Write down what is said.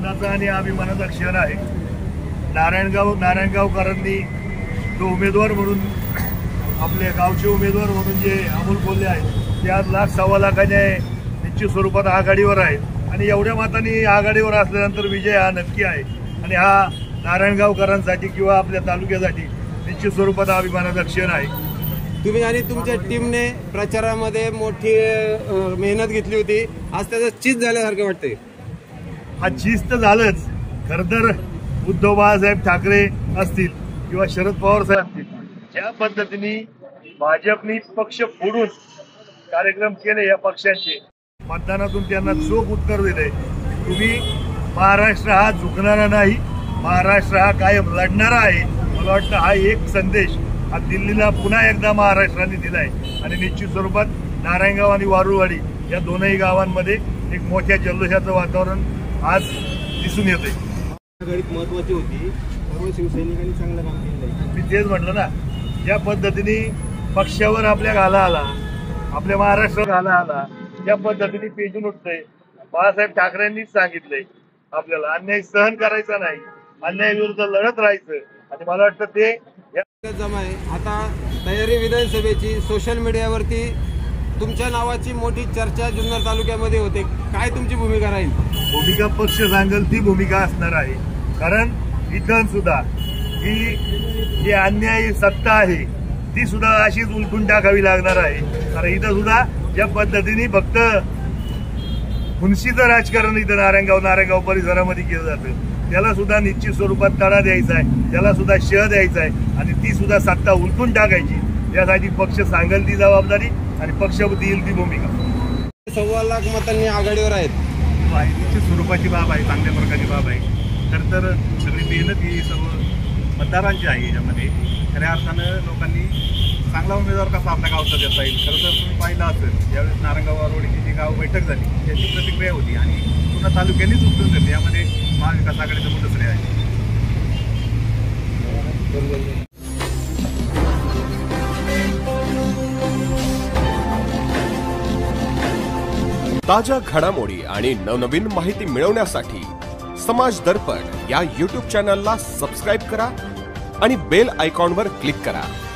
आनंदाचा आणि अभिमानाचा क्षण आहे। नारायणगावकरांनी तो उमेदवार म्हणून आपले गावचे उमेदवार म्हणून जे अमोल कोल्हे आहेत ते आज 1,00,000 लाखाने निश्चित स्वरूपात आघाडीवर आहेत आणि एवढ्या मतांनी आघाडीवर असल्यानंतर विजय हा नक्की आहे आणि हा नारायणगावकरांसाठी किंवा आपल्या तालुक्यासाठी निश्चित स्वरूपात अभिमानाचा क्षण आहे। तुम्ही आणि तुमच्या टीमने प्रचारामध्ये मोठी मेहनत घेतली होती, आज त्याचं चीज झाल्यासारखं वाटतंय। हा चीज तर झालंच, खरं तर उद्धव बाळासाहेब ठाकरे असतील किंवा शरद पवार साहेब असतील, ज्या पद्धतीने भाजपनी पक्ष फोडून कार्यक्रम केले या पक्षांचे, मतदानातून त्यांना चोख उत्तर दिले। तुम्ही महाराष्ट्र हा झुकणारा नाही, महाराष्ट्र हा कायम लढणारा आहे। मला वाटतं हा एक संदेश हा दिल्लीला पुन्हा एकदा महाराष्ट्राने दिलाय आणि निश्चित स्वरूपात नारायणगाव आणि वारुळवाडी या दोनही गावांमध्ये एक मोठ्या जल्लोषाचं वातावरण आज दिसून येतंय। आघाडीत महत्वाची होती, सर्व शिवसैनिकांनी चांगलं काम केलं। मी तेच म्हटलं ना, ज्या पद्धतीने पक्षावर आपल्या घाला आला, आपल्या महाराष्ट्रात घाला आला, त्या पद्धतीने पेजून उठतंय। बाळासाहेब ठाकरेंनीच सांगितलंय आपल्याला अन्याय सहन करायचा नाही, अन्यायाविरुद्ध लढत राहायचं आणि मला वाटतं ते जमा आहे। आता तयारी विधानसभेची सोशल मीडियावरती तुमच्या नावाची मोठी चर्चा जुन्नर तालुक्यामध्ये होते, काय तुमची भूमिका राहील? भूमिका पक्ष सांगेल ती भूमिका असणार आहे, कारण इथं सुद्धा ही जी अन्यायी सत्ता आहे ती सुद्धा अशीच उलटून टाकावी लागणार आहे। कारण इथं सुद्धा ज्या पद्धतीने फक्त हुनशीचं राजकारण इथं नारायणगाव परिसरामध्ये केलं जातं, त्याला सुद्धा निश्चित स्वरूपात तडा द्यायचा आहे, त्याला सुद्धा शह द्यायचा आहे आणि ती सुद्धा सत्ता उलटून टाकायची। यासाठी पक्ष सांगेल ती जबाबदारी आणि पक्ष देईल ती भूमिका। 1.25 लाख मतांनी आघाडीवर आहेत, निश्चित स्वरूपाची बाब आहे, चांगल्या प्रकारची बाब आहे। खरं तर सगळी मेहनत ही सर्व मतदारांची आहे। याच्यामध्ये खऱ्या अर्थानं लोकांनी चांगला उमेदवार कसा आपल्या गावचा देता येईल, खरं तर तुम्ही पाहिलं असेल यावेळेस नारायणगाव वारुळवाडीची जी गाव बैठक झाली त्याची प्रतिक्रिया होती आणि पूर्ण तालुक्यांनीच उचलून दिली। यामध्ये महाविकास आघाडीचं मोठं श्रेय आहे। ताज्या घडामोडी आणि नवनवीन माहिती मिळवण्यासाठी समाज दर्पण या YouTube चॅनलला सबस्क्राइब करा आणि बेल आयकॉनवर क्लिक करा।